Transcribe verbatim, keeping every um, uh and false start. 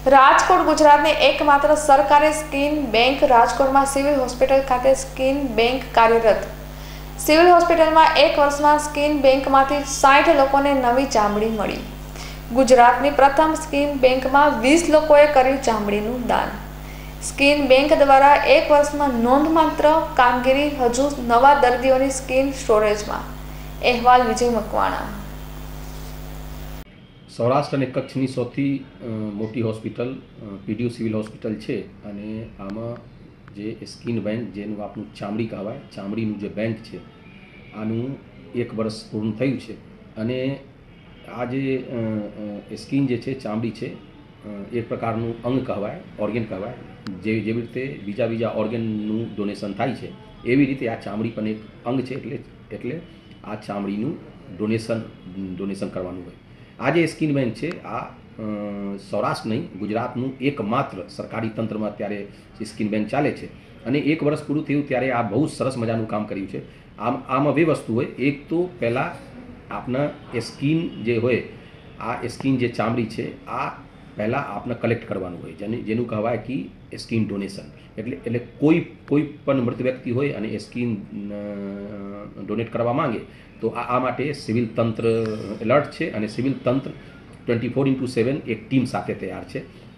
રાજકોટ ગુજરાતની એકમાત્ર સરકારી સ્કિન બેંક રાજકોટમાં સિવિલ હોસ્પિટલ ખાતે સ્કિન બેંક કાર્યરત। સિવિલ હોસ્પિટલમાં એક વર્ષમાં સ્કિન બેંકમાંથી સાઠ લોકોને નવી ચામડી મળી। ગુજરાતની પ્રથમ સ્કિન બેંકમાં વીસ લોકોએ કર્યું ચામડીનું દાન। સ્કિન બેંક દ્વારા એક વર્ષમાં નોંધપાત્ર કામગીરી, હજુ નવા દર્દીઓની સ્કિન સ્ટોરેજમાં। અહેવાલ વિજય મકવાણા। સૌરાષ્ટ્ર અને કચ્છની સૌથી મોટી હોસ્પિટલ પીડીયુ સિવિલ હોસ્પિટલ છે અને આમાં જે સ્કિન બેંક જેનું આપણું ચામડી કહેવાય, ચામડીનું જે બેંક છે આનું એક વર્ષ પૂર્ણ થયું છે અને આ જે સ્કિન જે છે, ચામડી છે, એક પ્રકારનું અંગ કહેવાય, ઓર્ગેન કહેવાય। જે જેવી રીતે બીજા બીજા ઓર્ગેનનું ડોનેશન થાય છે એવી રીતે આ ચામડી પણ એક અંગ છે, એટલે એટલે આ ચામડીનું ડોનેશન ડોનેશન કરવાનું હોય। આ જે સ્કિન બેંક છે આ સૌરાષ્ટ્ર નહીં, ગુજરાતનું એકમાત્ર સરકારી તંત્રમાં અત્યારે સ્કિન બેંક ચાલે છે અને એક વર્ષ પૂરું થયું ત્યારે આ બહુ સરસ મજાનું કામ કર્યું છે। આમ આમાં બે વસ્તુ હોય, એક તો પહેલાં આપના એ સ્કિન જે હોય, આ સ્કિન જે ચામડી છે આ પહેલાં આપને કલેક્ટ કરવાનું હોય, જેને જેનું કહેવાય કે સ્કિન ડોનેશન। એટલે એટલે કોઈ કોઈ પણ મૃત વ્યક્તિ હોય અને એ સ્કિન ડોનેટ કરવા માંગે તો આ આ માટે સિવિલ તંત્ર એલર્ટ છે અને સિવિલ તંત્ર ટ્વેન્ટી ફોર ઇન્ટુ સેવન એક ટીમ સાથે તૈયાર છે